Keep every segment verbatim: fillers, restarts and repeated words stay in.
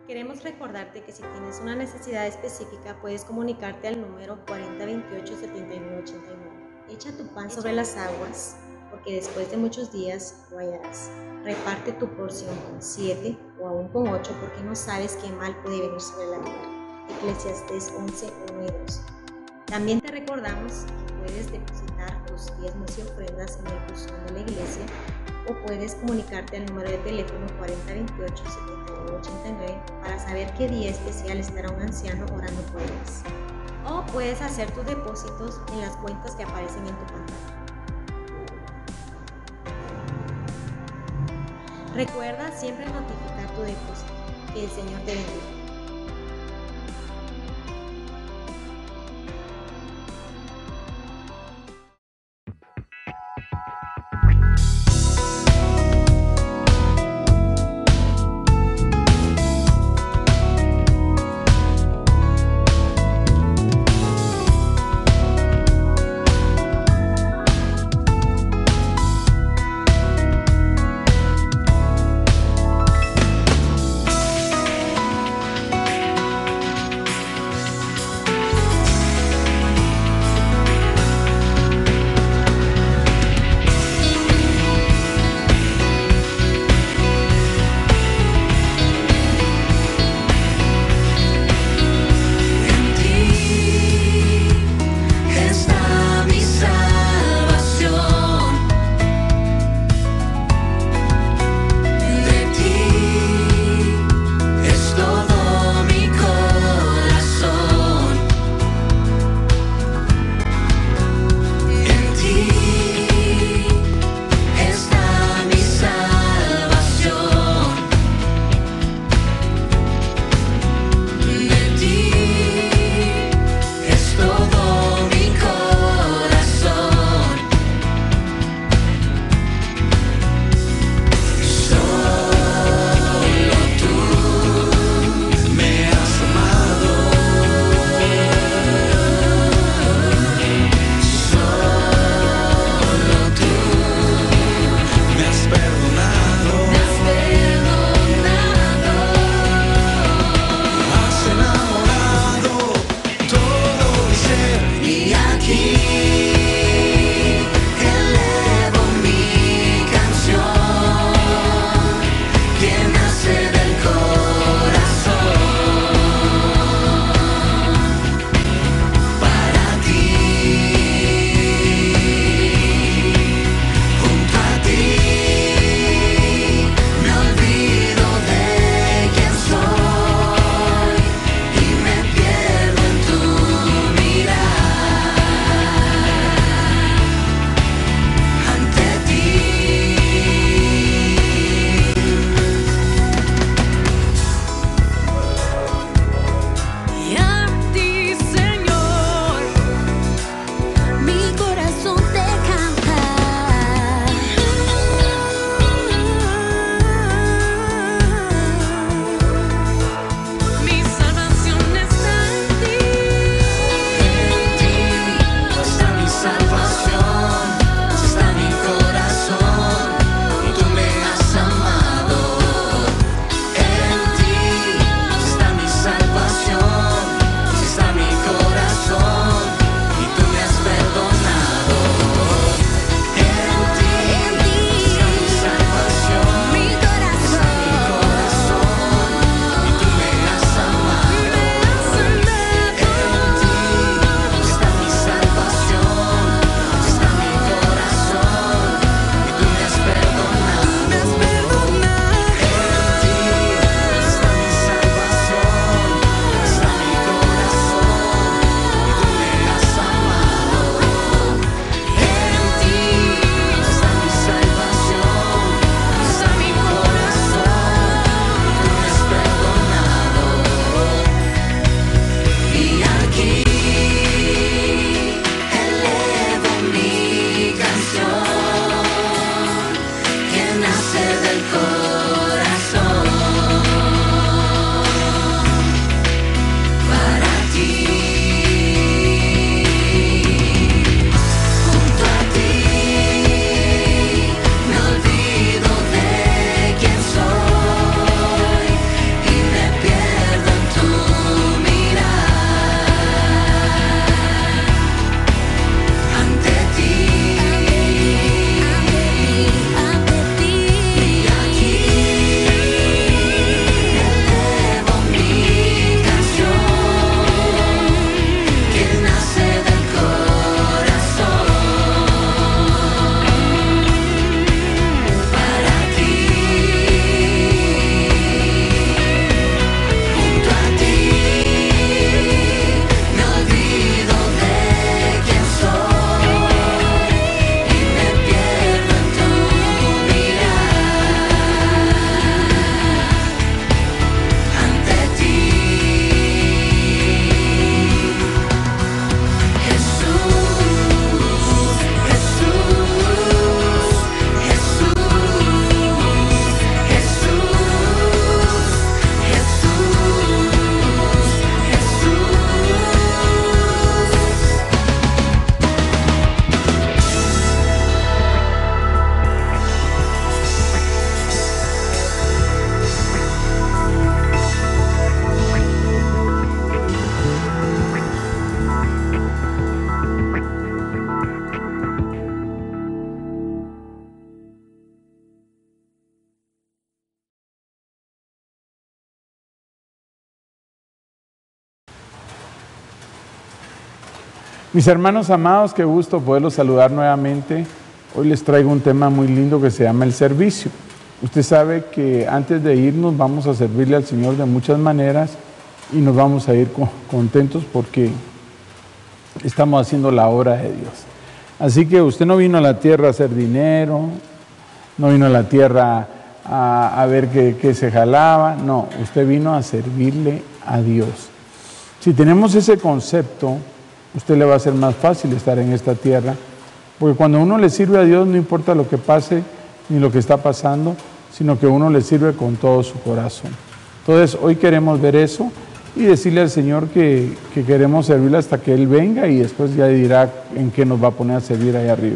Queremos recordarte que si tienes una necesidad específica puedes comunicarte al número cuarenta veintiocho setenta y nueve ochenta y nueve. Echa tu pan sobre las aguas, porque después de muchos días lo hallarás. Reparte tu porción con siete o aún con ocho, porque no sabes qué mal puede venir sobre la tierra. Eclesiastés once, uno y dos. También te recordamos que puedes depositar tus diezmos y ofrendas en el buzón de la iglesia, o puedes comunicarte al número de teléfono cuarenta veintiocho setenta y nueve ochenta y nueve para saber qué día especial estará un anciano orando por ellos. O puedes hacer tus depósitos en las cuentas que aparecen en tu pantalla. Recuerda siempre notificar tu depósito. Que el Señor te bendiga. Mis hermanos amados, qué gusto poderlos saludar nuevamente. Hoy les traigo un tema muy lindo que se llama el servicio. Usted sabe que antes de irnos vamos a servirle al Señor de muchas maneras y nos vamos a ir contentos porque estamos haciendo la obra de Dios. Así que usted no vino a la tierra a hacer dinero, no vino a la tierra a, a ver qué, qué se jalaba, no, usted vino a servirle a Dios. Si tenemos ese concepto, usted le va a ser más fácil estar en esta tierra, porque cuando uno le sirve a Dios no importa lo que pase ni lo que está pasando, sino que uno le sirve con todo su corazón. Entonces hoy queremos ver eso y decirle al Señor que, que queremos servirle hasta que Él venga y después ya dirá en qué nos va a poner a servir ahí arriba.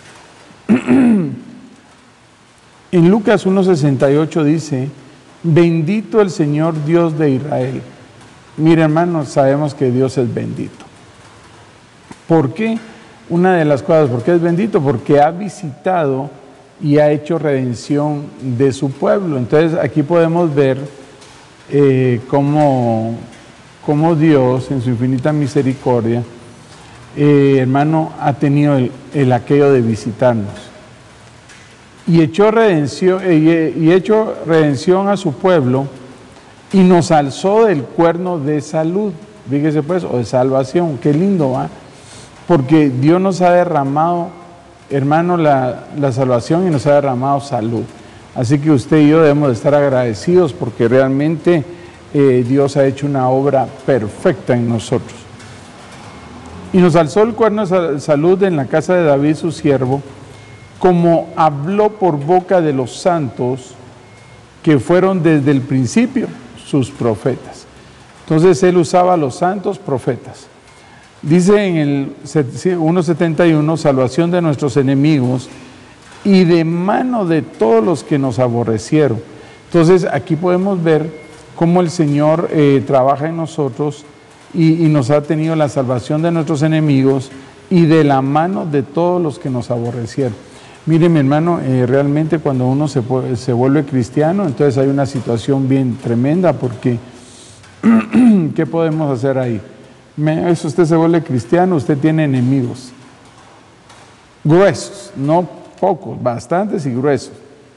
En Lucas uno sesenta y ocho dice, bendito el Señor Dios de Israel. Mire, hermanos, sabemos que Dios es bendito. ¿Por qué? Una de las cosas, ¿por qué es bendito? Porque ha visitado y ha hecho redención de su pueblo. Entonces aquí podemos ver eh, cómo, cómo Dios en su infinita misericordia, eh, hermano, ha tenido el, el aquello de visitarnos. Y echó redención, eh, y hecho redención a su pueblo y nos alzó del cuerno de salud, fíjese pues, o de salvación. Qué lindo, ¿va? Porque Dios nos ha derramado, hermano, la, la salvación y nos ha derramado salud. Así que usted y yo debemos de estar agradecidos porque realmente eh, Dios ha hecho una obra perfecta en nosotros. Y nos alzó el cuerno de salud en la casa de David, su siervo, como habló por boca de los santos que fueron desde el principio sus profetas. Entonces él usaba a los santos profetas. Dice en el uno setenta y uno, salvación de nuestros enemigos y de mano de todos los que nos aborrecieron. Entonces aquí podemos ver cómo el Señor eh, trabaja en nosotros y, y nos ha tenido la salvación de nuestros enemigos y de la mano de todos los que nos aborrecieron. Mire, mi hermano, eh, realmente cuando uno se, se vuelve cristiano, entonces hay una situación bien tremenda porque ¿qué podemos hacer ahí? Me, eso usted se vuelve cristiano, usted tiene enemigos gruesos, no pocos, bastantes y gruesos.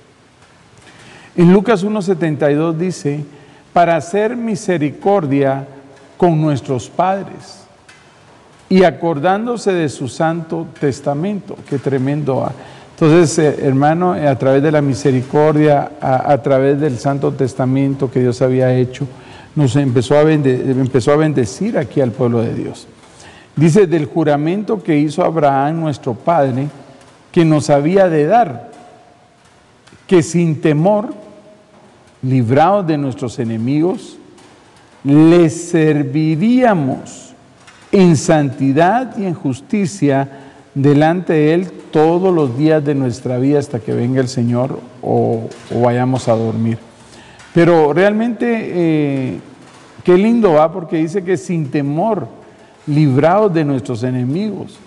En Lucas uno setenta y dos dice, para hacer misericordia con nuestros padres y acordándose de su santo testamento. Qué tremendo. ¿Ah? Entonces, eh, hermano, eh, a través de la misericordia, a, a través del santo testamento que Dios había hecho, nos empezó a, bende, empezó a bendecir aquí al pueblo de Dios. Dice, del juramento que hizo Abraham, nuestro padre, que nos había de dar, que sin temor, librados de nuestros enemigos, le serviríamos en santidad y en justicia delante de Él todos los días de nuestra vida hasta que venga el Señor o, o vayamos a dormir. Pero realmente, eh, qué lindo va, porque dice que sin temor, librados de nuestros enemigos,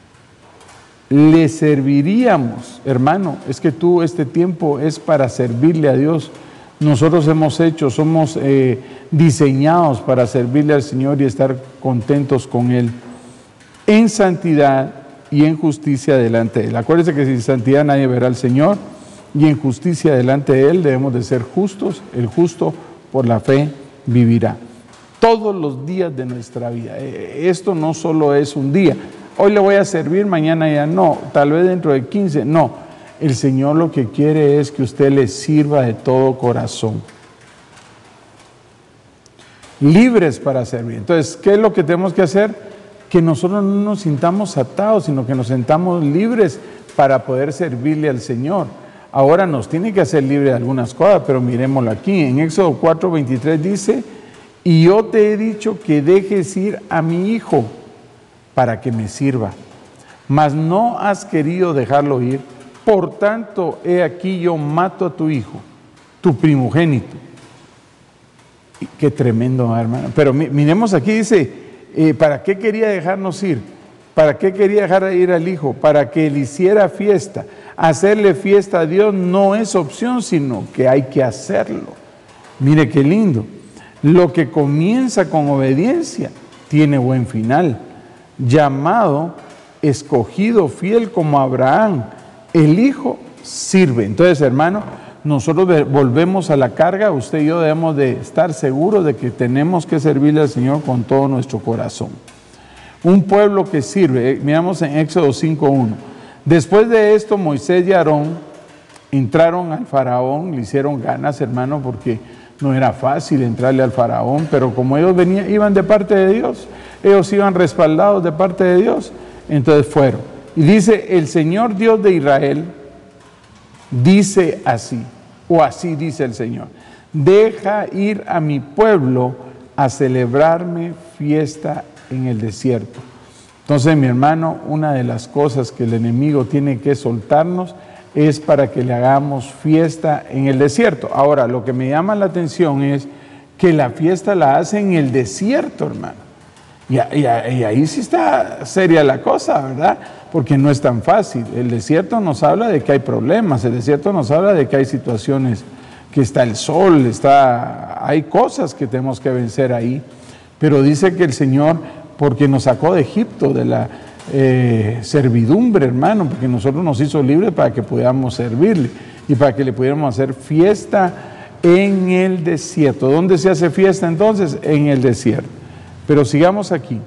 le serviríamos. Hermano, es que tú, este tiempo es para servirle a Dios. Nosotros hemos hecho, somos eh, diseñados para servirle al Señor y estar contentos con Él, en santidad y en justicia delante de Él. Acuérdense que sin santidad nadie verá al Señor, y en justicia delante de Él debemos de ser justos. El justo por la fe vivirá todos los días de nuestra vida. Esto no solo es un día, hoy le voy a servir, mañana ya no, tal vez dentro de quince, no. El Señor lo que quiere es que usted le sirva de todo corazón, libres para servir. Entonces, ¿qué es lo que tenemos que hacer? Que nosotros no nos sintamos atados, sino que nos sintamos libres para poder servirle al Señor. Ahora nos tiene que hacer libre de algunas cosas, pero miremoslo aquí. En Éxodo cuatro veintitrés dice, y yo te he dicho que dejes ir a mi hijo para que me sirva, mas no has querido dejarlo ir, por tanto, he aquí yo mato a tu hijo, tu primogénito. Y qué tremendo, hermano. Pero miremos aquí, dice, eh, ¿para qué quería dejarnos ir? ¿Para qué quería dejar ir al hijo? Para que él hiciera fiesta. Hacerle fiesta a Dios no es opción, sino que hay que hacerlo. Mire qué lindo. Lo que comienza con obediencia tiene buen final. llamado, escogido, fiel como Abraham, el Hijo sirve. Entonces, hermano, nosotros volvemos a la carga. Usted y yo debemos de estar seguros de que tenemos que servirle al Señor con todo nuestro corazón. Un pueblo que sirve. Miramos en Éxodo cinco uno. Después de esto, Moisés y Aarón entraron al faraón, le hicieron ganas, hermano, porque no era fácil entrarle al faraón, pero como ellos venían, iban de parte de Dios, ellos iban respaldados de parte de Dios, entonces fueron. Y dice, el Señor Dios de Israel dice así, o así dice el Señor: deja ir a mi pueblo a celebrarme fiesta en el desierto. Entonces, mi hermano, una de las cosas que el enemigo tiene que soltarnos es para que le hagamos fiesta en el desierto. Ahora, lo que me llama la atención es que la fiesta la hace en el desierto, hermano. Y, y, y ahí sí está seria la cosa, ¿verdad? Porque no es tan fácil. El desierto nos habla de que hay problemas, el desierto nos habla de que hay situaciones, que está el sol, está, hay cosas que tenemos que vencer ahí. Pero dice que el Señor, porque nos sacó de Egipto, de la eh, servidumbre, hermano, porque nosotros nos hizo libres para que pudiéramos servirle y para que le pudiéramos hacer fiesta en el desierto. ¿Dónde se hace fiesta entonces? En el desierto. Pero sigamos aquí.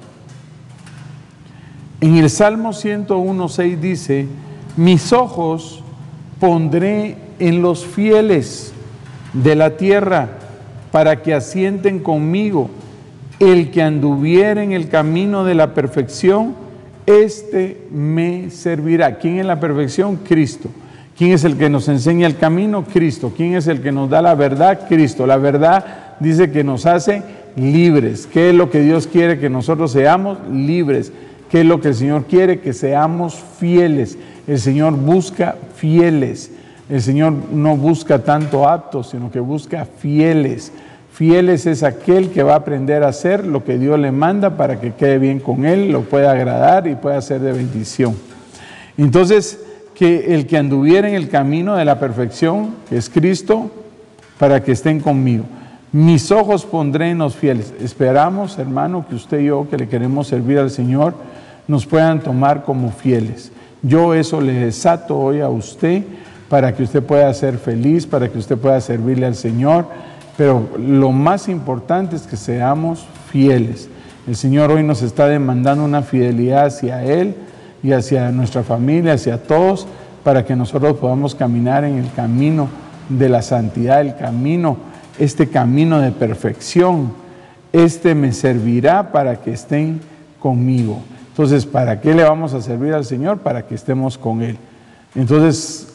En el Salmo ciento uno, seis dice: mis ojos pondré en los fieles de la tierra para que asienten conmigo. El que anduviere en el camino de la perfección, este me servirá. ¿Quién es la perfección? Cristo. ¿Quién es el que nos enseña el camino? Cristo. ¿Quién es el que nos da la verdad? Cristo. La verdad dice que nos hace libres. ¿Qué es lo que Dios quiere? Que nosotros seamos libres. ¿Qué es lo que el Señor quiere? Que seamos fieles. El Señor busca fieles. El Señor no busca tanto aptos, sino que busca fieles. Fieles es aquel que va a aprender a hacer lo que Dios le manda para que quede bien con él, lo pueda agradar y pueda ser de bendición. Entonces, que el que anduviera en el camino de la perfección, que es Cristo, para que estén conmigo. Mis ojos pondré en los fieles. Esperamos, hermano, que usted y yo, que le queremos servir al Señor, nos puedan tomar como fieles. Yo eso le desato hoy a usted para que usted pueda ser feliz, para que usted pueda servirle al Señor. Pero lo más importante es que seamos fieles. El Señor hoy nos está demandando una fidelidad hacia Él y hacia nuestra familia, hacia todos, para que nosotros podamos caminar en el camino de la santidad, el camino, este camino de perfección. Este me servirá para que estén conmigo. Entonces, ¿para qué le vamos a servir al Señor? Para que estemos con Él. Entonces,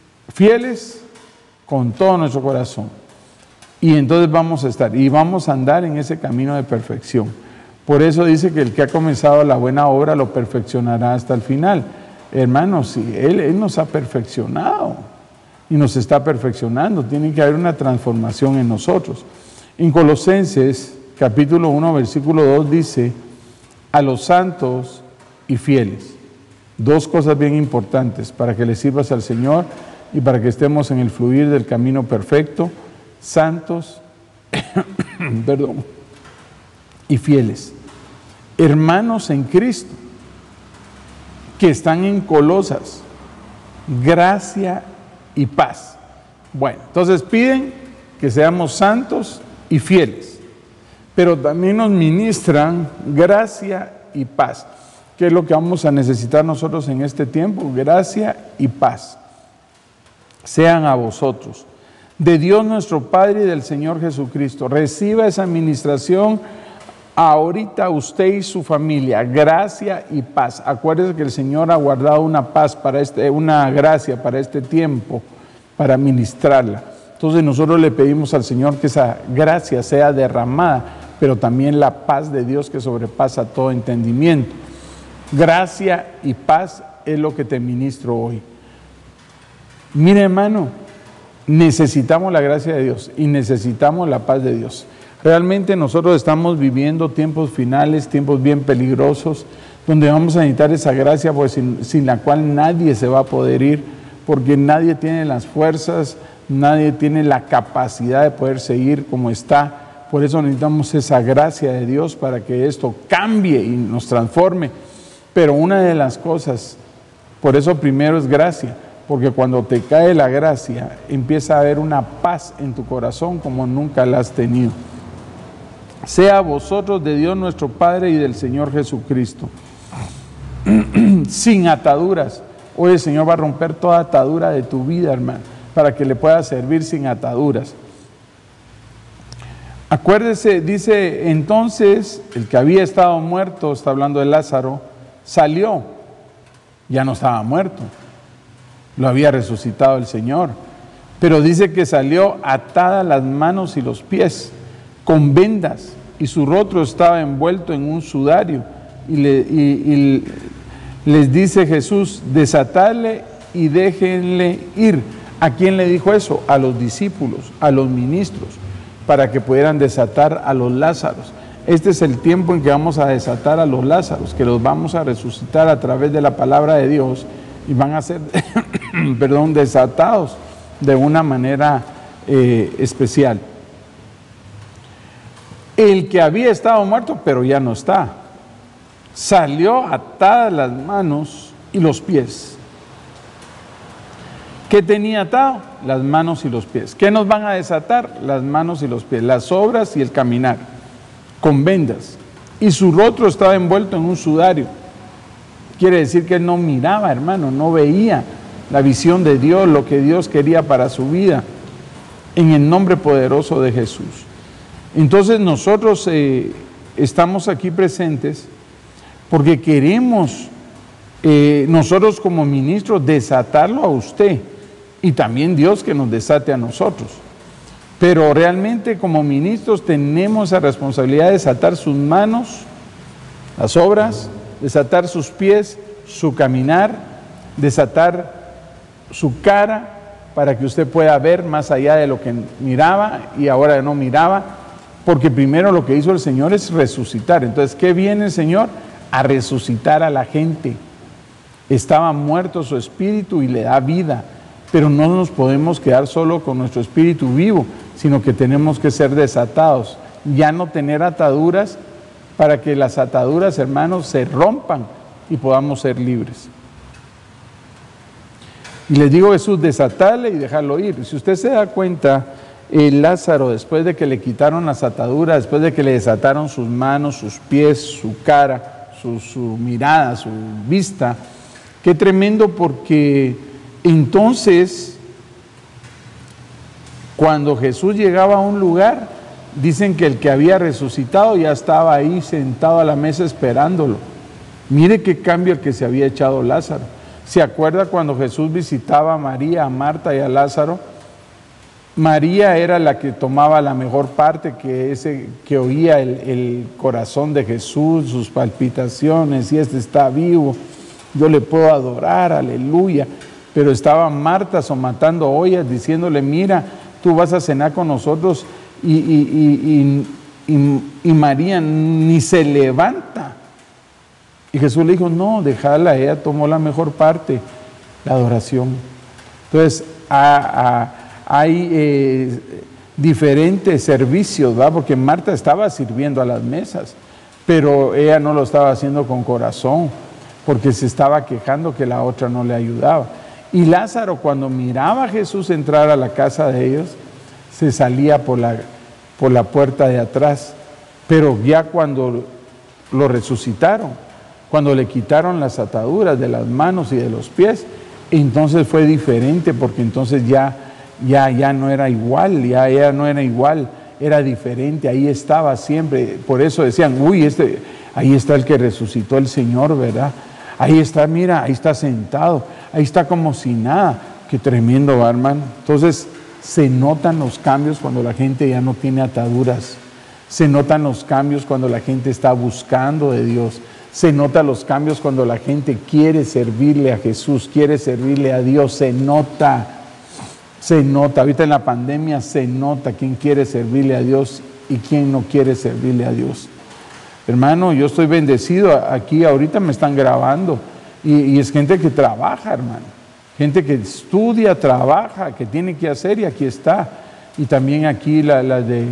fieles con todo nuestro corazón. Y entonces vamos a estar, y vamos a andar en ese camino de perfección. Por eso dice que el que ha comenzado la buena obra lo perfeccionará hasta el final. Hermanos, sí, Él, Él nos ha perfeccionado y nos está perfeccionando. Tiene que haber una transformación en nosotros. En Colosenses, capítulo uno, versículo dos, dice: a los santos y fieles. Dos cosas bien importantes para que le sirvas al Señor y para que estemos en el fluir del camino perfecto. Santos, perdón, y fieles, hermanos en Cristo, que están en Colosas, gracia y paz. Bueno, entonces piden que seamos santos y fieles, pero también nos ministran gracia y paz. ¿Qué es lo que vamos a necesitar nosotros en este tiempo? Gracia y paz. Sean a vosotros, de Dios nuestro Padre y del Señor Jesucristo. Reciba esa administración ahorita usted y su familia, gracia y paz. Acuérdese que el Señor ha guardado una paz para este, una gracia para este tiempo, para ministrarla. Entonces nosotros le pedimos al Señor que esa gracia sea derramada, pero también la paz de Dios que sobrepasa todo entendimiento. Gracia y paz es lo que te ministro hoy. Mire, hermano, necesitamos la gracia de Dios y necesitamos la paz de Dios. Realmente nosotros estamos viviendo tiempos finales, tiempos bien peligrosos, donde vamos a necesitar esa gracia, pues sin, sin la cual nadie se va a poder ir, porque nadie tiene las fuerzas, nadie tiene la capacidad de poder seguir como está, Por eso necesitamos esa gracia de Dios para que esto cambie y nos transforme. Pero una de las cosas, por eso primero es gracia, porque cuando te cae la gracia, empieza a haber una paz en tu corazón como nunca la has tenido. Sea a vosotros de Dios nuestro Padre y del Señor Jesucristo, sin ataduras. Hoy el Señor va a romper toda atadura de tu vida, hermano, para que le puedas servir sin ataduras. Acuérdese, dice, entonces, el que había estado muerto, está hablando de Lázaro, salió, ya no estaba muerto, lo había resucitado el Señor, pero dice que salió atada las manos y los pies, con vendas, y su rostro estaba envuelto en un sudario, y, le, y, y les dice Jesús, desatadle y déjenle ir. ¿A quién le dijo eso? A los discípulos, a los ministros, para que pudieran desatar a los Lázaros. Este es el tiempo en que vamos a desatar a los Lázaros, que los vamos a resucitar a través de la palabra de Dios y van a ser, perdón, desatados de una manera eh, especial. El que había estado muerto, pero ya no está, salió atadas las manos y los pies. ¿Qué tenía atado? Las manos y los pies. ¿Qué nos van a desatar? Las manos y los pies, las obras y el caminar, con vendas. Y su rostro estaba envuelto en un sudario. Quiere decir que él no miraba, hermano, no veía la visión de Dios, lo que Dios quería para su vida, en el nombre poderoso de Jesús. Entonces nosotros eh, estamos aquí presentes porque queremos eh, nosotros como ministros desatarlo a usted, y también Dios que nos desate a nosotros. Pero realmente como ministros tenemos la responsabilidad de desatar sus manos, las obras, desatar sus pies, su caminar, desatar su cara, para que usted pueda ver más allá de lo que miraba y ahora no miraba, porque primero lo que hizo el Señor es resucitar. Entonces, ¿qué viene el Señor? A resucitar a la gente. Estaba muerto su espíritu y le da vida. Pero no nos podemos quedar solo con nuestro espíritu vivo, sino que tenemos que ser desatados, ya no tener ataduras, para que las ataduras, hermanos, se rompan y podamos ser libres. Y les digo Jesús, desatarle y dejarlo ir. Si usted se da cuenta, el Lázaro, después de que le quitaron las ataduras, después de que le desataron sus manos, sus pies, su cara, su, su mirada, su vista, qué tremendo, porque entonces, cuando Jesús llegaba a un lugar, dicen que el que había resucitado ya estaba ahí sentado a la mesa esperándolo. Mire qué cambio el que se había echado Lázaro. ¿Se acuerda cuando Jesús visitaba a María, a Marta y a Lázaro? María era la que tomaba la mejor parte, que, ese, que oía el, el corazón de Jesús, sus palpitaciones, y este está vivo, yo le puedo adorar, aleluya. Pero estaba Marta somatando ollas, diciéndole, mira, tú vas a cenar con nosotros, y, y, y, y, y María ni se levanta. Y Jesús le dijo, no, déjala, ella tomó la mejor parte, la adoración. Entonces, a, a, hay eh, diferentes servicios, ¿verdad? Porque Marta estaba sirviendo a las mesas, pero ella no lo estaba haciendo con corazón, porque se estaba quejando que la otra no le ayudaba. Y Lázaro, cuando miraba a Jesús entrar a la casa de ellos, se salía por la, por la puerta de atrás. Pero ya cuando lo resucitaron, cuando le quitaron las ataduras de las manos y de los pies, entonces fue diferente, porque entonces ya, ya, ya no era igual, ya, ya no era igual, era diferente, ahí estaba siempre. Por eso decían, uy, este, ahí está el que resucitó el Señor, ¿verdad? Ahí está, mira, ahí está sentado, ahí está como si nada. Qué tremendo, hermano. Entonces, se notan los cambios cuando la gente ya no tiene ataduras. Se notan los cambios cuando la gente está buscando de Dios. Se notan los cambios cuando la gente quiere servirle a Jesús, quiere servirle a Dios. Se nota, se nota. Ahorita en la pandemia se nota quién quiere servirle a Dios y quién no quiere servirle a Dios. Hermano, yo estoy bendecido, aquí ahorita me están grabando, y, y es gente que trabaja, hermano, gente que estudia, trabaja, que tiene que hacer, y aquí está. Y también aquí la, la de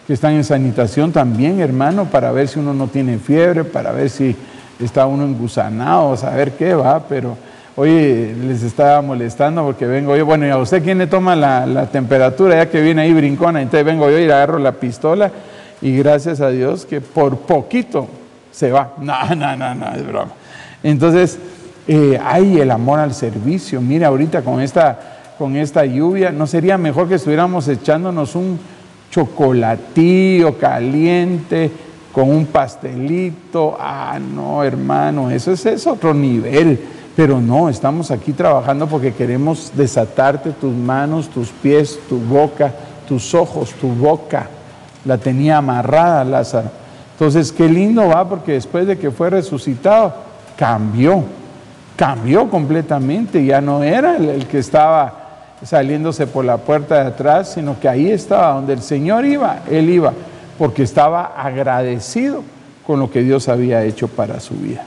que están en sanitación también, hermano, para ver si uno no tiene fiebre, para ver si está uno engusanado, saber qué va, pero hoy les estaba molestando porque vengo yo, bueno, ¿y a usted quién le toma la, la temperatura? Ya que viene ahí brincona, entonces vengo yo y agarro la pistola y gracias a Dios que por poquito se va. No, no, no, no, es broma. Entonces, eh, hay el amor al servicio. Mira, ahorita con esta, con esta lluvia, ¿no sería mejor que estuviéramos echándonos un chocolatillo caliente con un pastelito? Ah, no, hermano, eso es, es otro nivel. Pero no, estamos aquí trabajando porque queremos desatarte tus manos, tus pies, tu boca, tus ojos, tu boca. La tenía amarrada Lázaro. Entonces, qué lindo va, porque después de que fue resucitado, cambió, cambió completamente. Ya no era el, el que estaba saliéndose por la puerta de atrás, sino que ahí estaba, donde el Señor iba, él iba, porque estaba agradecido con lo que Dios había hecho para su vida.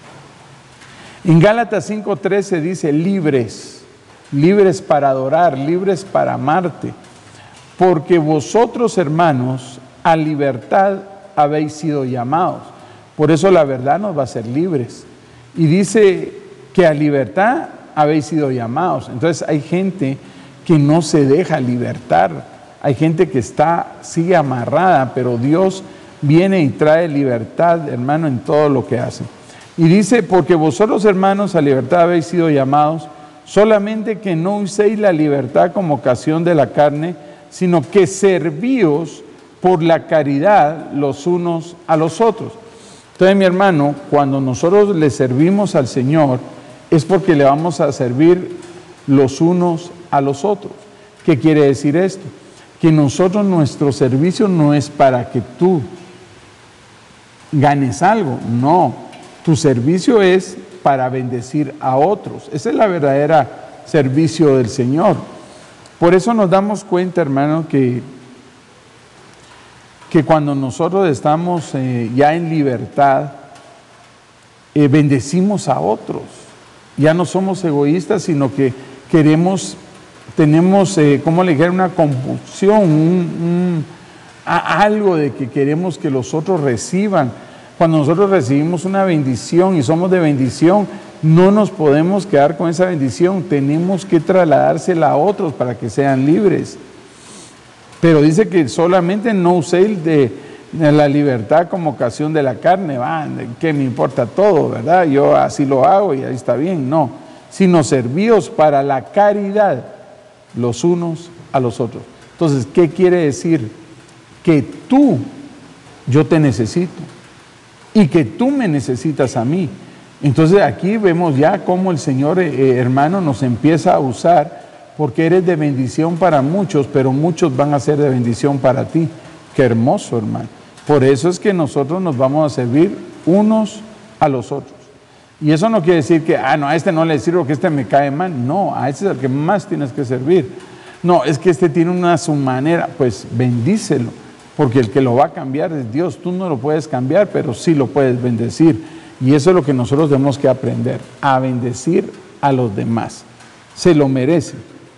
En Gálatas cinco trece dice, libres, libres para adorar, libres para amarte, porque vosotros, hermanos, a libertad habéis sido llamados. Por eso la verdad nos va a hacer libres. Y dice que a libertad habéis sido llamados. Entonces hay gente que no se deja libertar, hay gente que está, sigue amarrada, pero Dios viene y trae libertad, hermano, en todo lo que hace. Y dice, porque vosotros, hermanos, a libertad habéis sido llamados, solamente que no uséis la libertad como ocasión de la carne, sino que servíos por la caridad los unos a los otros. Entonces, mi hermano, cuando nosotros le servimos al Señor, es porque le vamos a servir los unos a los otros. ¿Qué quiere decir esto? Que nosotros, nuestro servicio no es para que tú ganes algo, no. Tu servicio es para bendecir a otros. Esa es la verdadera servicio del Señor. Por eso nos damos cuenta, hermano, que, que cuando nosotros estamos eh, ya en libertad, eh, bendecimos a otros. Ya no somos egoístas, sino que queremos, tenemos, eh, ¿cómo le dijeron? Una compulsión, un, un, a, algo de que queremos que los otros reciban. Cuando nosotros recibimos una bendición y somos de bendición, no nos podemos quedar con esa bendición, tenemos que trasladársela a otros para que sean libres. Pero dice que solamente no uséis de, de la libertad como ocasión de la carne, va, que me importa todo, ¿verdad? Yo así lo hago y ahí está bien, no. Sino servíos para la caridad los unos a los otros. Entonces, ¿qué quiere decir? Que tú, yo te necesito. Y que tú me necesitas a mí. Entonces aquí vemos ya cómo el Señor, eh, hermano, nos empieza a usar, porque eres de bendición para muchos, pero muchos van a ser de bendición para ti. Qué hermoso, hermano. Por eso es que nosotros nos vamos a servir unos a los otros. Y eso no quiere decir que, ah, no, a este no le sirvo, que este me cae mal. No, a este es el que más tienes que servir. No, es que este tiene una su manera, pues bendícelo. Porque el que lo va a cambiar es Dios. Tú no lo puedes cambiar, pero sí lo puedes bendecir. Y eso es lo que nosotros tenemos que aprender, a bendecir a los demás. Se lo merece.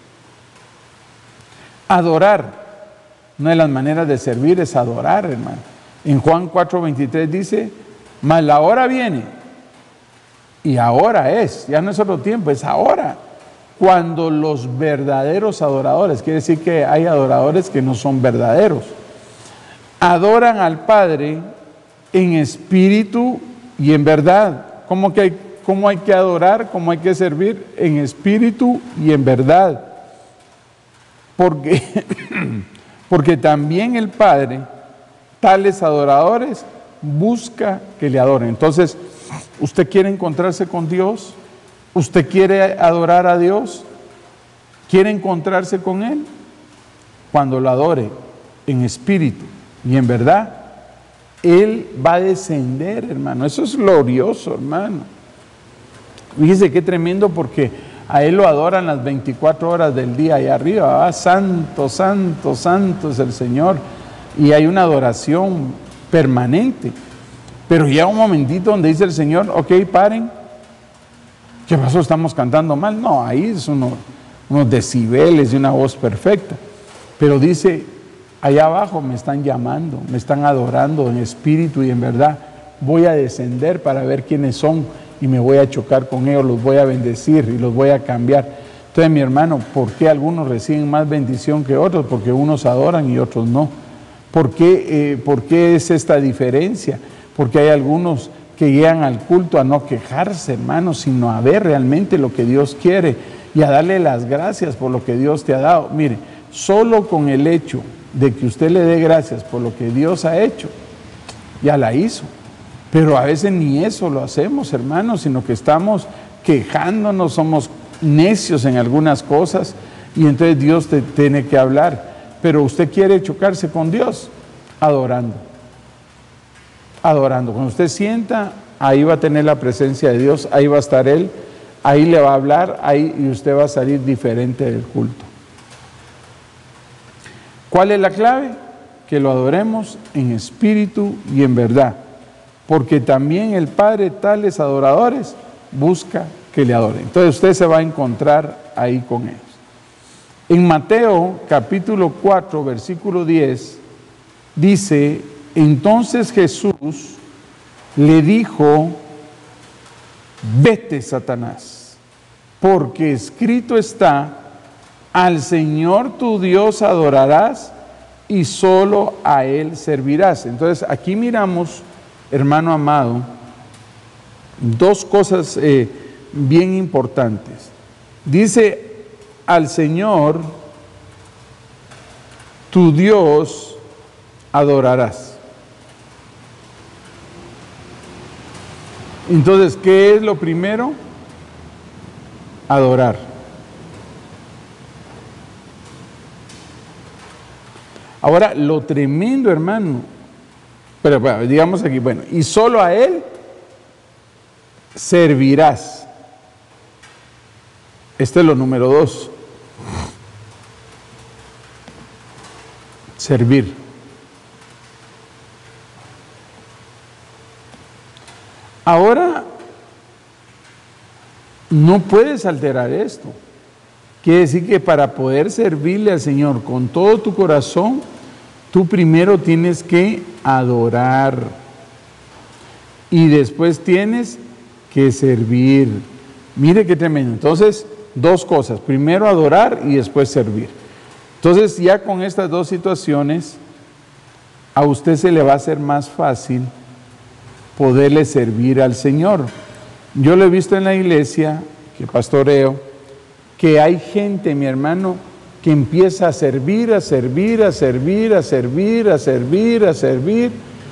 Adorar. Una de las maneras de servir es adorar, hermano. En Juan cuatro veintitrés dice, mas la hora viene, y ahora es, ya no es otro tiempo, es ahora, cuando los verdaderos adoradores, quiere decir que hay adoradores que no son verdaderos, adoran al Padre en espíritu y en verdad. ¿Cómo que hay, cómo hay que adorar? ¿Cómo hay que servir? En espíritu y en verdad. Porque, porque también el Padre, tales adoradores, busca que le adoren. Entonces, ¿usted quiere encontrarse con Dios? ¿Usted quiere adorar a Dios? ¿Quiere encontrarse con Él? Cuando lo adore en espíritu y en verdad, Él va a descender, hermano. Eso es glorioso, hermano. Fíjese qué tremendo, porque a Él lo adoran las veinticuatro horas del día allá arriba. ¿Ah? Santo, santo, santo es el Señor. Y hay una adoración permanente. Pero llega un momentito donde dice el Señor, ok, paren. ¿Qué pasó? ¿Estamos cantando mal? No, ahí es uno, unos decibeles y una voz perfecta. Pero dice, allá abajo me están llamando, me están adorando en espíritu y en verdad. Voy a descender para ver quiénes son y me voy a chocar con ellos, los voy a bendecir y los voy a cambiar. Entonces, mi hermano, ¿por qué algunos reciben más bendición que otros? Porque unos adoran y otros no. ¿Por qué, eh, ¿por qué es esta diferencia? Porque hay algunos que llegan al culto a no quejarse, hermano, sino a ver realmente lo que Dios quiere y a darle las gracias por lo que Dios te ha dado. Mire, solo con el hecho de que usted le dé gracias por lo que Dios ha hecho, ya la hizo. Pero a veces ni eso lo hacemos, hermanos, sino que estamos quejándonos, somos necios en algunas cosas y entonces Dios te tiene que hablar. Pero usted quiere chocarse con Dios, adorando. Adorando. Cuando usted sienta, ahí va a tener la presencia de Dios, ahí va a estar Él, ahí le va a hablar, ahí y usted va a salir diferente del culto. ¿Cuál es la clave? Que lo adoremos en espíritu y en verdad. Porque también el Padre tales adoradores busca que le adoren. Entonces usted se va a encontrar ahí con ellos. En Mateo capítulo cuatro, versículo diez, dice, entonces Jesús le dijo, vete, Satanás, porque escrito está, al Señor tu Dios adorarás y solo a Él servirás. Entonces aquí miramos, hermano amado, dos cosas eh, bien importantes. Dice, al Señor tu Dios adorarás. Entonces, ¿qué es lo primero? Adorar. Ahora, lo tremendo, hermano, pero bueno, digamos aquí, bueno, y solo a Él servirás. Este es lo número dos. Servir. Ahora, no puedes alterar esto. Quiere decir que para poder servirle al Señor con todo tu corazón, tú primero tienes que adorar. Y después tienes que servir. Mire qué tremendo. Entonces, dos cosas. Primero adorar y después servir. Entonces, ya con estas dos situaciones, a usted se le va a hacer más fácil poderle servir al Señor. Yo lo he visto en la iglesia, que pastoreo, que hay gente, mi hermano, que empieza a servir, a servir, a servir, a servir, a servir, a servir.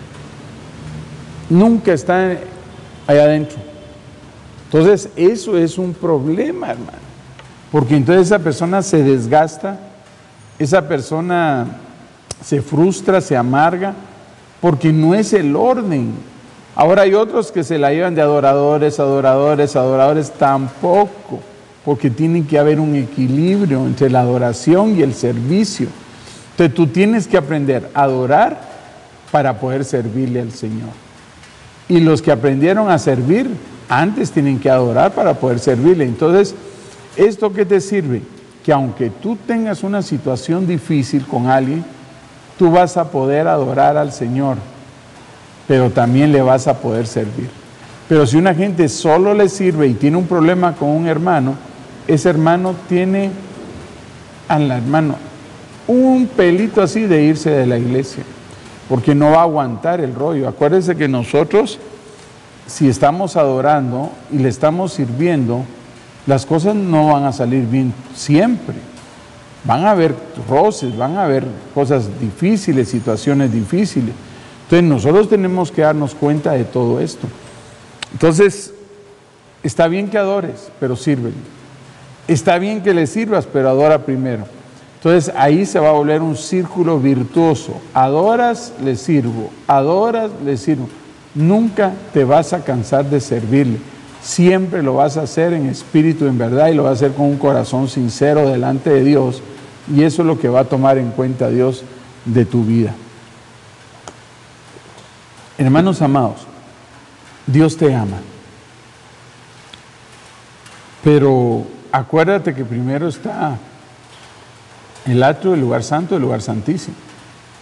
Nunca está allá adentro. Entonces, eso es un problema, hermano. Porque entonces esa persona se desgasta, esa persona se frustra, se amarga, porque no es el orden. Ahora hay otros que se la llevan de adoradores, adoradores, adoradores, tampoco, porque tiene que haber un equilibrio entre la adoración y el servicio. Entonces tú tienes que aprender a adorar para poder servirle al Señor. Y los que aprendieron a servir, antes tienen que adorar para poder servirle. Entonces, ¿esto qué te sirve? Que aunque tú tengas una situación difícil con alguien, tú vas a poder adorar al Señor, pero también le vas a poder servir. Pero si una gente solo le sirve y tiene un problema con un hermano, ese hermano tiene al hermano un pelito así de irse de la iglesia, porque no va a aguantar el rollo. Acuérdense que nosotros, si estamos adorando y le estamos sirviendo, las cosas no van a salir bien siempre. Van a haber roces, van a haber cosas difíciles, situaciones difíciles. Entonces nosotros tenemos que darnos cuenta de todo esto. Entonces, está bien que adores, pero sírvele. Está bien que le sirvas, pero adora primero. Entonces ahí se va a volver un círculo virtuoso. Adoras, le sirvo. Adoras, le sirvo. Nunca te vas a cansar de servirle. Siempre lo vas a hacer en espíritu, en verdad, y lo vas a hacer con un corazón sincero delante de Dios. Y eso es lo que va a tomar en cuenta Dios de tu vida. Hermanos amados, Dios te ama. Pero acuérdate que primero está el atrio, el lugar santo, el lugar santísimo.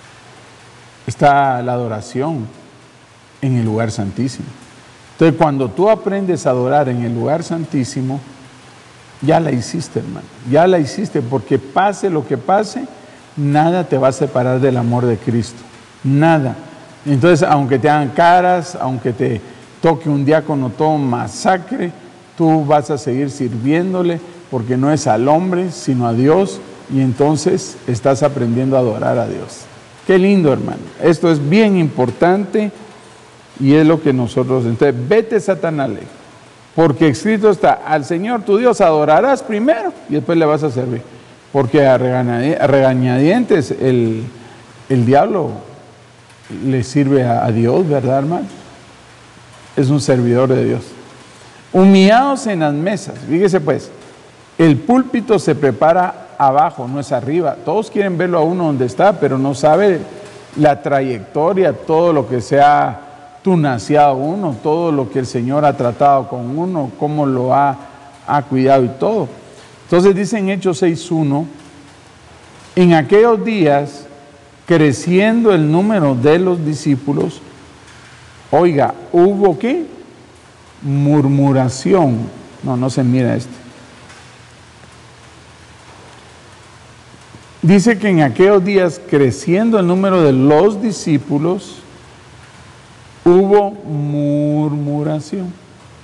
está la adoración en el lugar santísimo. Entonces, cuando tú aprendes a adorar en el lugar santísimo, ya la hiciste, hermano. Ya la hiciste, porque pase lo que pase, nada te va a separar del amor de Cristo. Nada. Entonces, aunque te hagan caras, aunque te toque un diácono todo masacre, tú vas a seguir sirviéndole, porque no es al hombre, sino a Dios, y entonces estás aprendiendo a adorar a Dios. Qué lindo, hermano. Esto es bien importante y es lo que nosotros... Entonces, vete, Satanás, porque escrito está, al Señor tu Dios adorarás primero y después le vas a servir. Porque a regañadientes el, el diablo le sirve a, a Dios, ¿verdad, hermano? Es un servidor de Dios. Humillados en las mesas. Fíjese pues, el púlpito se prepara abajo, no es arriba. Todos quieren verlo a uno donde está, pero no sabe la trayectoria, todo lo que se ha tunaciado uno, todo lo que el Señor ha tratado con uno, cómo lo ha, ha cuidado y todo. Entonces dice en Hechos seis uno, en aquellos días, creciendo el número de los discípulos, oiga, ¿hubo qué? Murmuración. No, no se mira este. Dice que en aquellos días, creciendo el número de los discípulos, hubo murmuración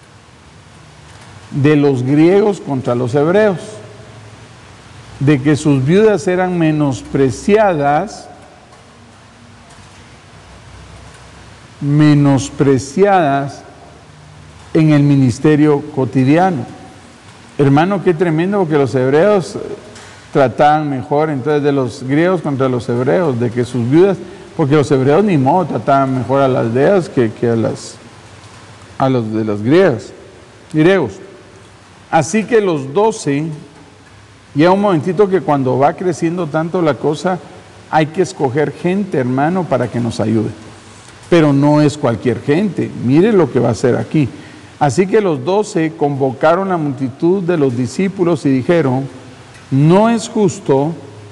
de los griegos contra los hebreos, de que sus viudas eran menospreciadas, menospreciadas en el ministerio cotidiano. Hermano, qué tremendo, porque los hebreos trataban mejor, entonces de los griegos contra los hebreos, de que sus viudas, porque los hebreos ni modo trataban mejor a las aldeas que, que a, las, a los de los griegos, griegos. Así que los doce, llega un momentito que cuando va creciendo tanto la cosa, hay que escoger gente, hermano, para que nos ayude. Pero no es cualquier gente, mire lo que va a hacer aquí. Así que los doce convocaron a la multitud de los discípulos y dijeron, no es justo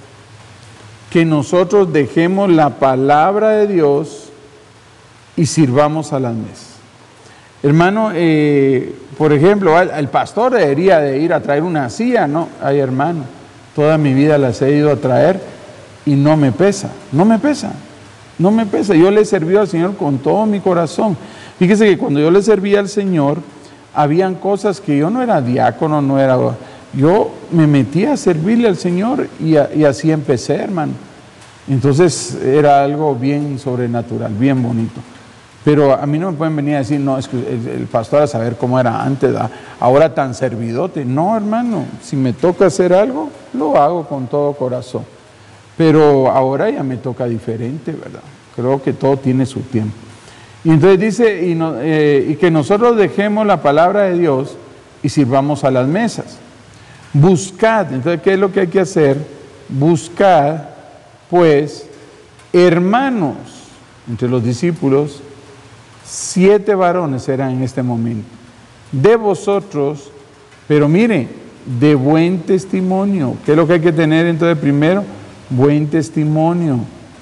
que nosotros dejemos la palabra de Dios y sirvamos a las mesas. Hermano, eh, por ejemplo, el, el pastor debería de ir a traer una silla, ¿no? Ay, hermano, toda mi vida las he ido a traer y no me pesa, no me pesa, no me pesa. Yo le he servido al Señor con todo mi corazón. Fíjese que cuando yo le servía al Señor, habían cosas que yo no era diácono, no era... Yo me metí a servirle al Señor y, a, y así empecé, hermano. Entonces era algo bien sobrenatural, bien bonito. Pero a mí no me pueden venir a decir, no, es que el, el pastor a saber cómo era antes, ¿da? Ahora tan servidote. No, hermano, si me toca hacer algo, lo hago con todo corazón. Pero ahora ya me toca diferente, ¿verdad? Creo que todo tiene su tiempo. Y entonces dice, y, no, eh, y que nosotros dejemos la palabra de Dios y sirvamos a las mesas. Buscad, entonces, ¿qué es lo que hay que hacer? Buscad, pues, hermanos, entre los discípulos, siete varones eran en este momento, de vosotros, pero mire, de buen testimonio. ¿Qué es lo que hay que tener entonces primero? Buen testimonio,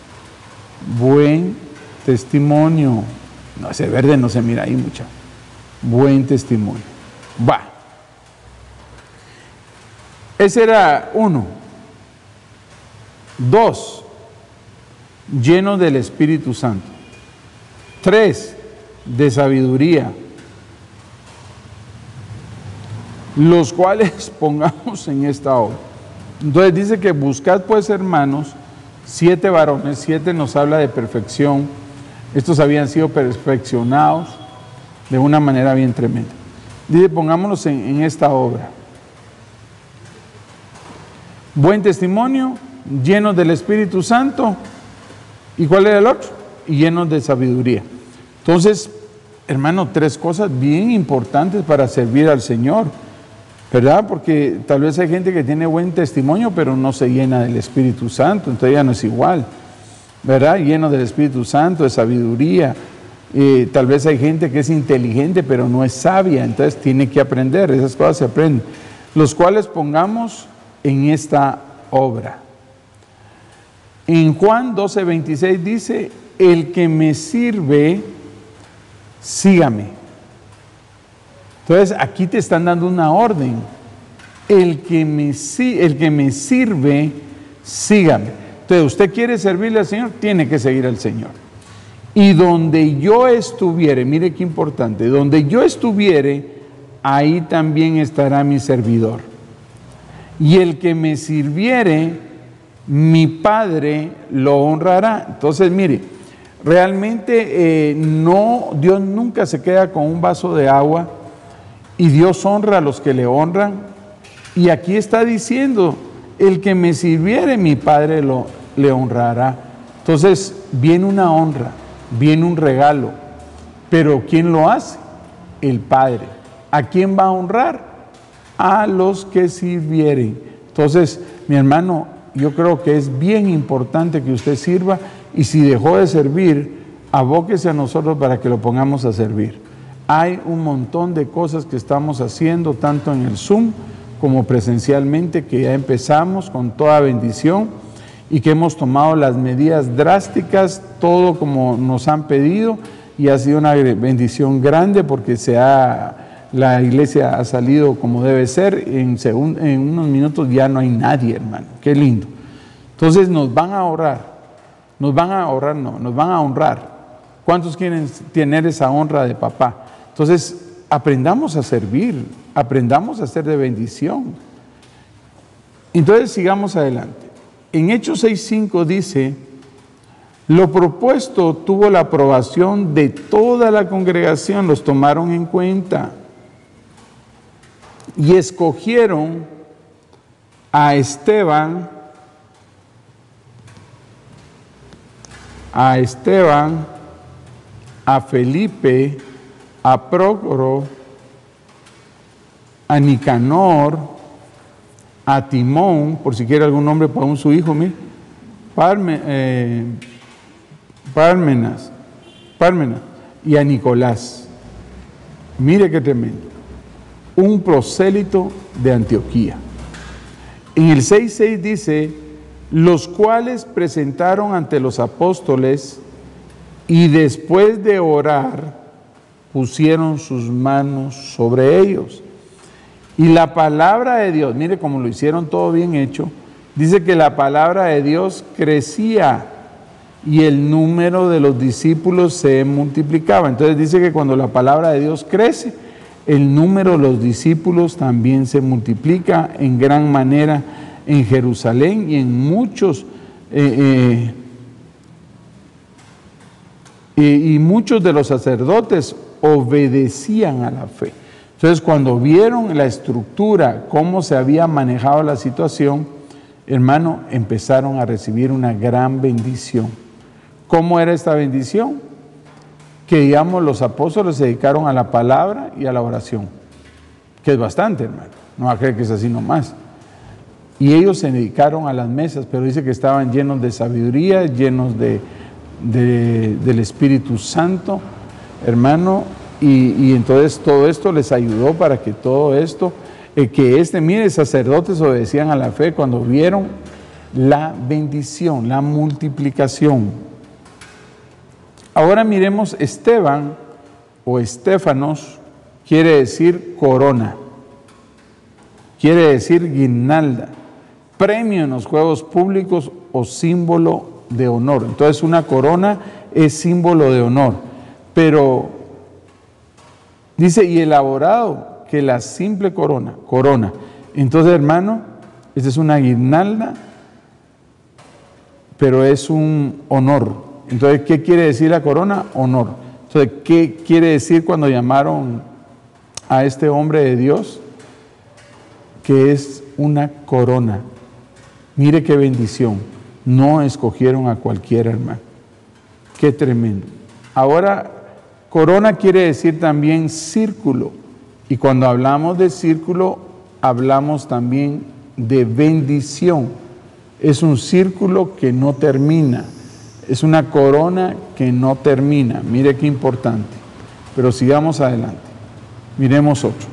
buen testimonio. No, ese verde no se mira ahí mucho. Buen testimonio. Va. Ese era uno. Dos, lleno del Espíritu Santo. Tres, de sabiduría. Los cuales pongamos en esta obra. Entonces dice que buscad pues, hermanos, siete varones. Siete nos habla de perfección. Estos habían sido perfeccionados de una manera bien tremenda. Dice, pongámonos en, en esta obra. Buen testimonio, llenos del Espíritu Santo. ¿Y cuál era el otro? Y llenos de sabiduría. Entonces, hermano, tres cosas bien importantes para servir al Señor, ¿verdad? Porque tal vez hay gente que tiene buen testimonio, pero no se llena del Espíritu Santo, entonces ya no es igual, ¿verdad? Lleno del Espíritu Santo, de sabiduría. Eh, tal vez hay gente que es inteligente, pero no es sabia, entonces tiene que aprender, esas cosas se aprenden. Los cuales pongamos en esta obra. En Juan doce veintiséis dice, el que me sirve, sígame. Entonces aquí te están dando una orden. El que me, el que me sirve, sígame. Entonces usted quiere servirle al Señor, tiene que seguir al Señor. Y donde yo estuviere, mire qué importante, donde yo estuviere, ahí también estará mi servidor. Y el que me sirviere, mi Padre lo honrará. Entonces, mire, realmente eh, no, Dios nunca se queda con un vaso de agua y Dios honra a los que le honran. Y aquí está diciendo, el que me sirviere, mi Padre lo, le honrará. Entonces, viene una honra, viene un regalo, pero ¿quién lo hace? El Padre. ¿A quién va a honrar? A los que sirvieren. Entonces, mi hermano, yo creo que es bien importante que usted sirva, y si dejó de servir, abóquese a nosotros para que lo pongamos a servir. Hay un montón de cosas que estamos haciendo, tanto en el Zoom como presencialmente, que ya empezamos con toda bendición y que hemos tomado las medidas drásticas, todo como nos han pedido, y ha sido una bendición grande porque se ha, la iglesia ha salido como debe ser. En, segun, en unos minutos ya no hay nadie, hermano. Qué lindo. Entonces nos van a ahorrar, nos van a ahorrar, no, nos van a honrar. ¿Cuántos quieren tener esa honra de papá? Entonces aprendamos a servir, aprendamos a ser de bendición. Entonces sigamos adelante. En Hechos seis cinco dice, lo propuesto tuvo la aprobación de toda la congregación, los tomaron en cuenta y escogieron a Esteban, a Esteban, a Felipe, a Prócoro, a Nicanor, a Timón, por si quiere algún nombre para un su hijo, mire, Parme, eh, Pármenas, Pármenas, y a Nicolás. Mire qué tremendo. Un prosélito de Antioquía. En el seis seis dice, los cuales presentaron ante los apóstoles y después de orar pusieron sus manos sobre ellos. Y la palabra de Dios, mire cómo lo hicieron todo bien hecho, dice que la palabra de Dios crecía y el número de los discípulos se multiplicaba. Entonces dice que cuando la palabra de Dios crece, el número de los discípulos también se multiplica en gran manera en Jerusalén y en muchos eh, eh, y, y muchos de los sacerdotes obedecían a la fe. Entonces, cuando vieron la estructura, cómo se había manejado la situación, hermano, empezaron a recibir una gran bendición. ¿Cómo era esta bendición? Que, digamos, los apóstoles se dedicaron a la palabra y a la oración, que es bastante, hermano, no va a creer que es así nomás. Y ellos se dedicaron a las mesas, pero dice que estaban llenos de sabiduría, llenos de, de, del Espíritu Santo, hermano, y, y entonces todo esto les ayudó para que todo esto, eh, que este, mire, sacerdotes obedecían a la fe cuando vieron la bendición, la multiplicación. Ahora miremos Esteban o Estéfanos, quiere decir corona, quiere decir guirnalda, premio en los juegos públicos o símbolo de honor. Entonces una corona es símbolo de honor, pero dice, y elaborado que la simple corona, corona. Entonces, hermano, esta es una guirnalda, pero es un honor. Entonces, ¿qué quiere decir la corona? Honor. Entonces, ¿qué quiere decir cuando llamaron a este hombre de Dios? Que es una corona. Mire qué bendición. No escogieron a cualquier hermano. Qué tremendo. Ahora, corona quiere decir también círculo. Y cuando hablamos de círculo, hablamos también de bendición. Es un círculo que no termina. Es una corona que no termina. Mire qué importante. Pero sigamos adelante. Miremos otro.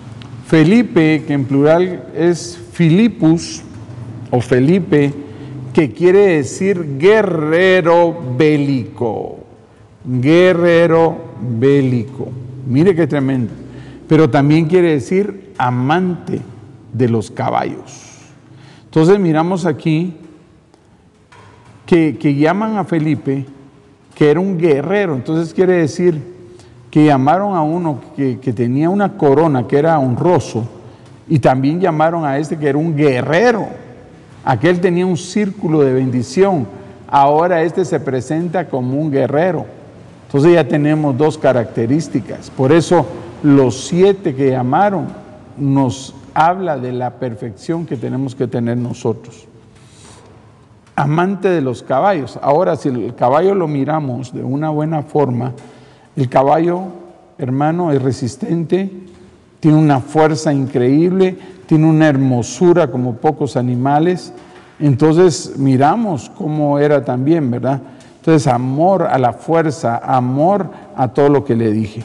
Felipe, que en plural es Filipus o Felipe, que quiere decir guerrero bélico. Guerrero bélico. Mire qué tremendo. Pero también quiere decir amante de los caballos. Entonces miramos aquí que, que llaman a Felipe que era un guerrero. Entonces quiere decir que llamaron a uno que, que tenía una corona, que era honroso, y también llamaron a este que era un guerrero. Aquel tenía un círculo de bendición, ahora este se presenta como un guerrero. Entonces ya tenemos dos características. Por eso los siete que llamaron nos habla de la perfección que tenemos que tener nosotros. Amante de los caballos. Ahora, si el caballo lo miramos de una buena forma, el caballo, hermano, es resistente, tiene una fuerza increíble, tiene una hermosura como pocos animales. Entonces miramos cómo era también, ¿verdad? Entonces amor a la fuerza, amor a todo lo que le dije.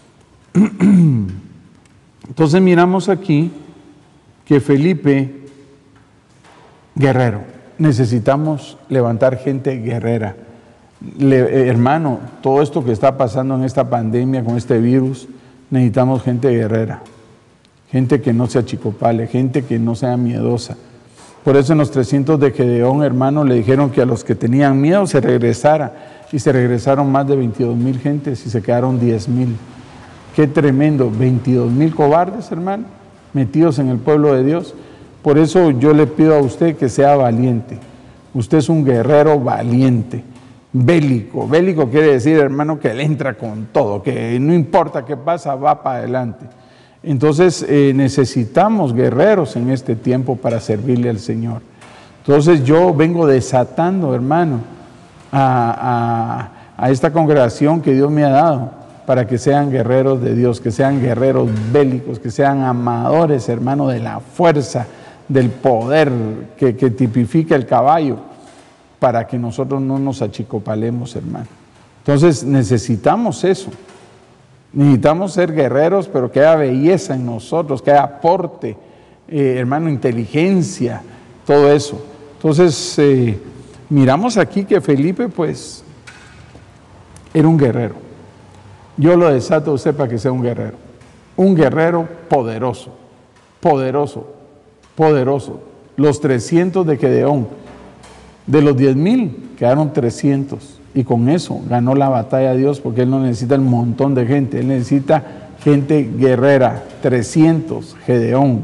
Entonces miramos aquí que Felipe, guerrero, necesitamos levantar gente guerrera. Le, eh, hermano, todo esto que está pasando en esta pandemia con este virus, necesitamos gente guerrera, gente que no sea achicopale, gente que no sea miedosa. Por eso en los trescientos de Gedeón, hermano, le dijeron que a los que tenían miedo se regresara, y se regresaron más de veintidós mil gentes y se quedaron diez mil. Qué tremendo, veintidós mil cobardes, hermano, metidos en el pueblo de Dios. Por eso yo le pido a usted que sea valiente. Usted es un guerrero valiente, bélico. Bélico quiere decir, hermano, que él entra con todo, que no importa qué pasa, va para adelante. Entonces eh, necesitamos guerreros en este tiempo para servirle al Señor. Entonces yo vengo desatando, hermano, a, a, a esta congregación que Dios me ha dado, para que sean guerreros de Dios, que sean guerreros bélicos, que sean amadores, hermano, de la fuerza, del poder que, que tipifica el caballo, para que nosotros no nos achicopalemos, hermano. Entonces necesitamos eso. Necesitamos ser guerreros, pero que haya belleza en nosotros, que haya aporte, eh, hermano, inteligencia, todo eso. Entonces, eh, miramos aquí que Felipe, pues, era un guerrero. Yo lo desato a usted para que sea un guerrero. Un guerrero poderoso, poderoso, poderoso. Los trescientos de Gedeón, de los diez mil, quedaron trescientos. Y con eso ganó la batalla a Dios, porque Él no necesita un montón de gente, Él necesita gente guerrera, trescientos, Gedeón.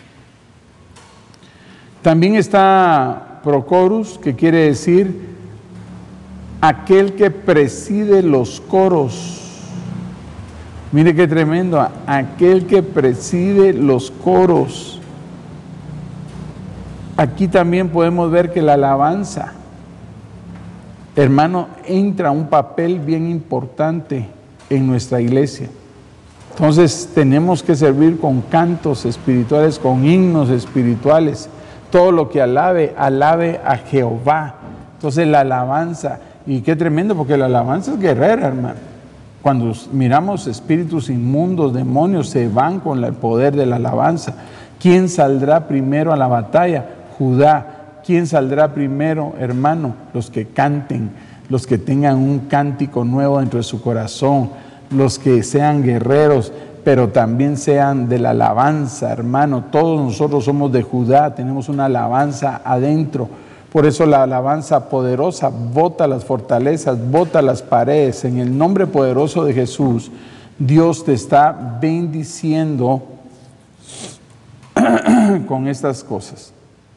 También está Procorus, que quiere decir aquel que preside los coros. Mire qué tremendo, aquel que preside los coros. Aquí también podemos ver que la alabanza, hermano, entra un papel bien importante en nuestra iglesia. Entonces tenemos que servir con cantos espirituales, con himnos espirituales. Todo lo que alabe, alabe a Jehová. Entonces la alabanza, y qué tremendo, porque la alabanza es guerrera, hermano. Cuando miramos espíritus inmundos, demonios, se van con el poder de la alabanza. ¿Quién saldrá primero a la batalla? Judá. ¿Quién saldrá primero, hermano? Los que canten, los que tengan un cántico nuevo dentro de su corazón, los que sean guerreros, pero también sean de la alabanza, hermano. Todos nosotros somos de Judá, tenemos una alabanza adentro. Por eso la alabanza poderosa bota las fortalezas, bota las paredes. En el nombre poderoso de Jesús, Dios te está bendiciendo con estas cosas.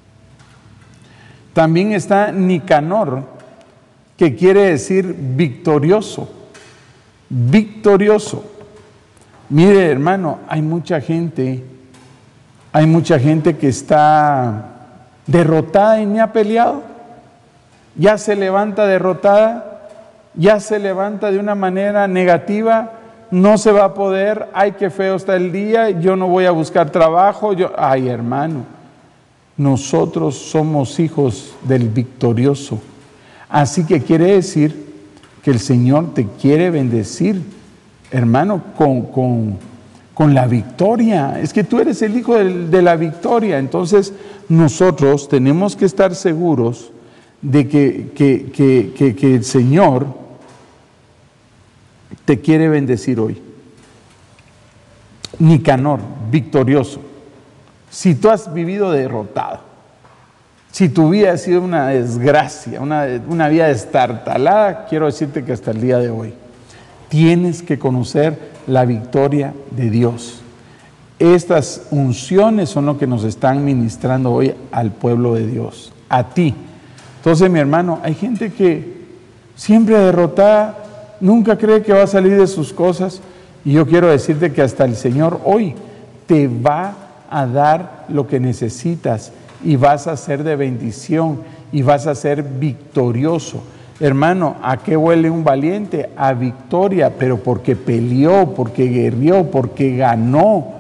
También está Nicanor, que quiere decir victorioso, victorioso. Mire, hermano, hay mucha gente, hay mucha gente que está derrotada y ni ha peleado. Ya se levanta derrotada, ya se levanta de una manera negativa, no se va a poder, ay, qué feo está el día, yo no voy a buscar trabajo, yo, ay, hermano, nosotros somos hijos del victorioso. Así que quiere decir que el Señor te quiere bendecir, hermano, con, con, con la victoria. Es que tú eres el hijo de, de la victoria. Entonces nosotros tenemos que estar seguros de que, que, que, que, que el Señor te quiere bendecir hoy. Nicanor, victorioso. Si tú has vivido derrotado, si tu vida ha sido una desgracia, una, una vida destartalada, quiero decirte que hasta el día de hoy tienes que conocer la victoria de Dios. Estas unciones son lo que nos están ministrando hoy al pueblo de Dios, a ti. Entonces, mi hermano, hay gente que siempre derrotada, nunca cree que va a salir de sus cosas, y yo quiero decirte que hasta el Señor hoy te va a dar lo que necesitas y vas a ser de bendición y vas a ser victorioso. Hermano, ¿a qué huele un valiente? A victoria, pero porque peleó, porque guerrió, porque ganó.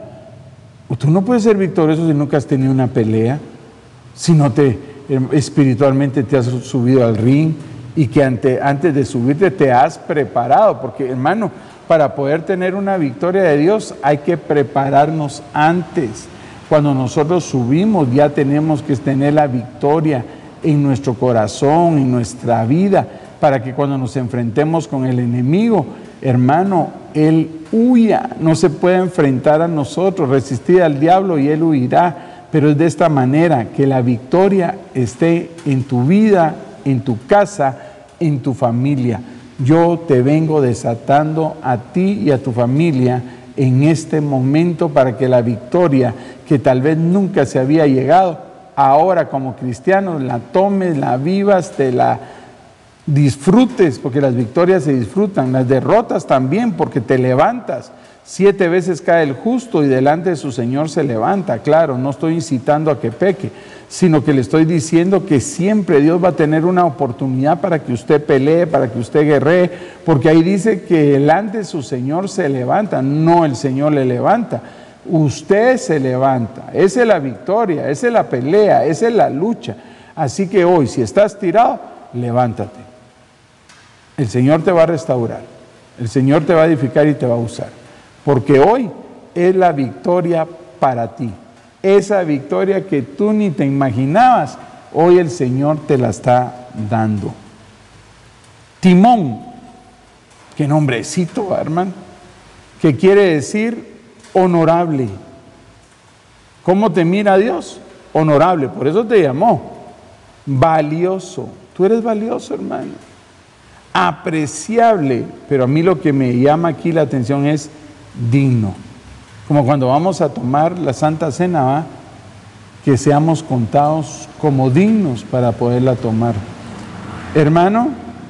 Tú no puedes ser victorioso si nunca has tenido una pelea, si no te espiritualmente te has subido al ring y que ante, antes de subirte te has preparado, porque hermano, para poder tener una victoria de Dios hay que prepararnos antes. Cuando nosotros subimos ya tenemos que tener la victoria en nuestro corazón, en nuestra vida, para que cuando nos enfrentemos con el enemigo, hermano, él huya, no se puede enfrentar a nosotros, resistir al diablo y él huirá, pero es de esta manera que la victoria esté en tu vida, en tu casa, en tu familia. Yo te vengo desatando a ti y a tu familia en este momento para que la victoria que tal vez nunca se había llegado, ahora como cristianos la tomes, la vivas, te la disfrutes, porque las victorias se disfrutan, las derrotas también, porque te levantas. Siete veces cae el justo y delante de su Señor se levanta. Claro, no estoy incitando a que peque, sino que le estoy diciendo que siempre Dios va a tener una oportunidad para que usted pelee, para que usted guerree, porque ahí dice que delante de su Señor se levanta, no el Señor le levanta. Usted se levanta, esa es la victoria, esa es la pelea, esa es la lucha. Así que hoy, si estás tirado, levántate. El Señor te va a restaurar, el Señor te va a edificar y te va a usar, porque hoy es la victoria para ti. Esa victoria que tú ni te imaginabas, hoy el Señor te la está dando. Timón, qué nombrecito, hermano, que quiere decir honorable. ¿Cómo te mira Dios? Honorable, por eso te llamó. Valioso, tú eres valioso, hermano. Apreciable, pero a mí lo que me llama aquí la atención es digno. Como cuando vamos a tomar la Santa Cena, ¿va? Que seamos contados como dignos para poderla tomar. Hermano,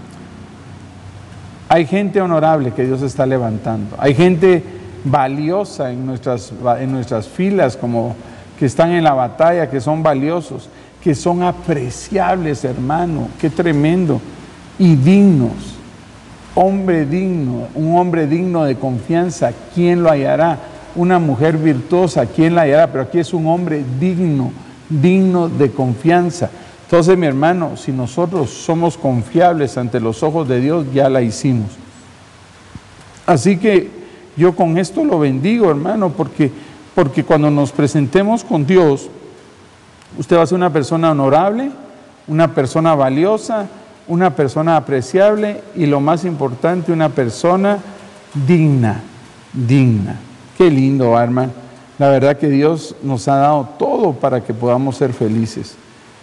hay gente honorable que Dios está levantando. Hay gente valiosa en nuestras, en nuestras filas, como que están en la batalla, que son valiosos, que son apreciables, hermano. Qué tremendo. Y dignos. Hombre digno, un hombre digno de confianza, ¿quién lo hallará? Una mujer virtuosa, ¿quién la hallará? Pero aquí es un hombre digno, digno de confianza. Entonces, mi hermano, si nosotros somos confiables ante los ojos de Dios, ya la hicimos. Así que yo con esto lo bendigo, hermano, porque, porque cuando nos presentemos con Dios, usted va a ser una persona honorable, una persona valiosa, una persona apreciable y lo más importante, una persona digna, digna. Qué lindo, hermano. La verdad que Dios nos ha dado todo para que podamos ser felices.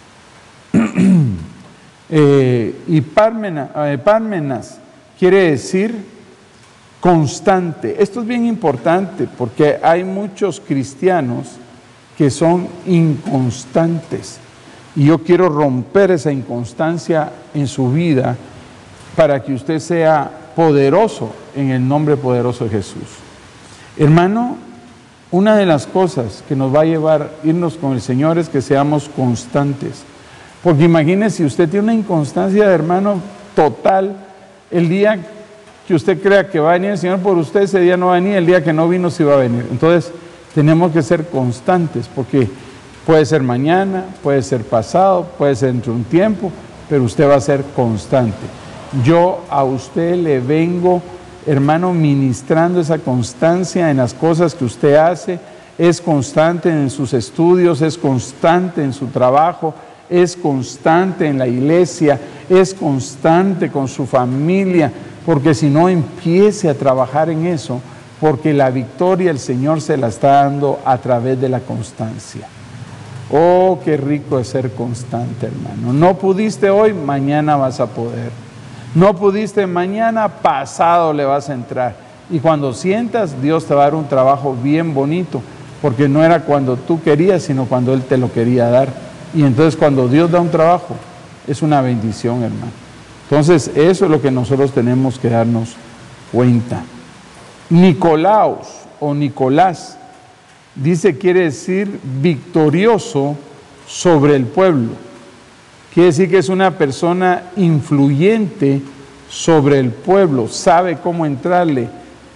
eh, y Pármenas, eh, Pármenas quiere decir constante. Esto es bien importante porque hay muchos cristianos que son inconstantes. Y yo quiero romper esa inconstancia en su vida para que usted sea poderoso en el nombre poderoso de Jesús. Hermano, una de las cosas que nos va a llevar a irnos con el Señor es que seamos constantes. Porque imagínese, si usted tiene una inconstancia, de hermano, total, el día que usted crea que va a venir el Señor por usted, ese día no va a venir, el día que no vino sí va a venir. Entonces, tenemos que ser constantes, porque puede ser mañana, puede ser pasado, puede ser dentro de un tiempo, pero usted va a ser constante. Yo a usted le vengo, hermano, ministrando esa constancia en las cosas que usted hace, es constante en sus estudios, es constante en su trabajo, es constante en la iglesia, es constante con su familia, porque si no, empiece a trabajar en eso, porque la victoria el Señor se la está dando a través de la constancia. Oh, qué rico es ser constante, hermano. No pudiste hoy, mañana vas a poder. No pudiste mañana, pasado le vas a entrar. Y cuando sientas, Dios te va a dar un trabajo bien bonito, porque no era cuando tú querías, sino cuando Él te lo quería dar. Y entonces cuando Dios da un trabajo, es una bendición, hermano. Entonces eso es lo que nosotros tenemos que darnos cuenta. Nicolaos o Nicolás, dice, quiere decir victorioso sobre el pueblo. Quiere decir que es una persona influyente sobre el pueblo, sabe cómo entrarle,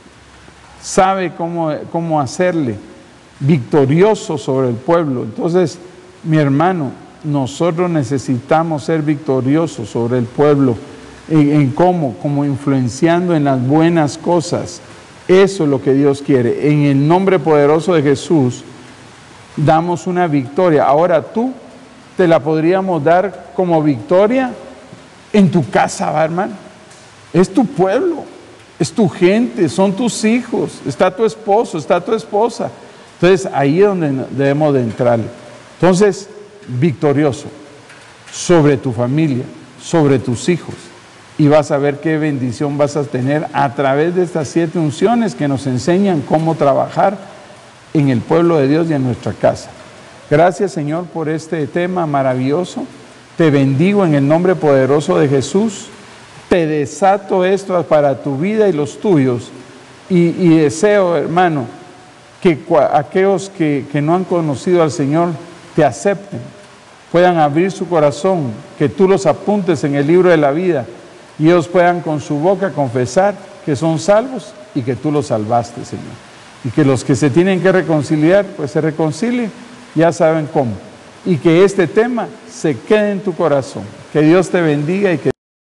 sabe cómo, cómo hacerle, victorioso sobre el pueblo. Entonces, mi hermano, nosotros necesitamos ser victoriosos sobre el pueblo. ¿En, en cómo? Como influenciando en las buenas cosas. Eso es lo que Dios quiere. En el nombre poderoso de Jesús, damos una victoria. Ahora tú te la podríamos dar como victoria en tu casa, ¿va, hermano? Es tu pueblo, es tu gente, son tus hijos, está tu esposo, está tu esposa. Entonces ahí es donde debemos de entrar. Entonces, victorioso sobre tu familia, sobre tus hijos. Y vas a ver qué bendición vas a tener a través de estas siete unciones que nos enseñan cómo trabajar en el pueblo de Dios y en nuestra casa. Gracias, Señor, por este tema maravilloso. Te bendigo en el nombre poderoso de Jesús. Te desato esto para tu vida y los tuyos. Y, y deseo, hermano, que aquellos que, que no han conocido al Señor te acepten, puedan abrir su corazón, que tú los apuntes en el libro de la vida y ellos puedan con su boca confesar que son salvos y que tú los salvaste, Señor. Y que los que se tienen que reconciliar, pues se reconcilien, ya saben cómo. Y que este tema se quede en tu corazón. Que Dios te bendiga y que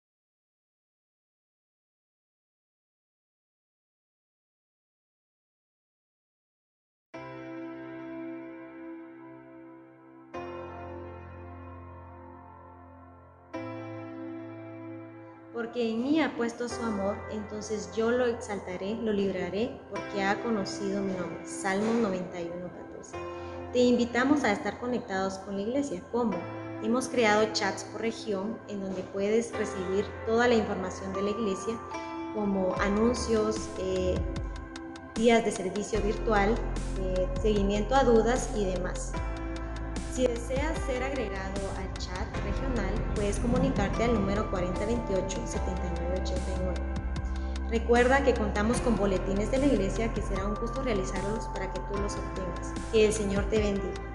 Porque en mí ha puesto su amor, entonces yo lo exaltaré, lo libraré, porque ha conocido mi nombre. Salmos noventa y uno, catorce. Te invitamos a estar conectados con la iglesia. ¿Cómo? Hemos creado chats por región en donde puedes recibir toda la información de la iglesia, como anuncios, eh, días de servicio virtual, eh, seguimiento a dudas y demás. Si deseas ser agregado al chat regional, puedes comunicarte al número cuarenta veintiocho, setenta y nueve ochenta y nueve. Recuerda que contamos con boletines de la iglesia que será un gusto realizarlos para que tú los obtengas. Que el Señor te bendiga.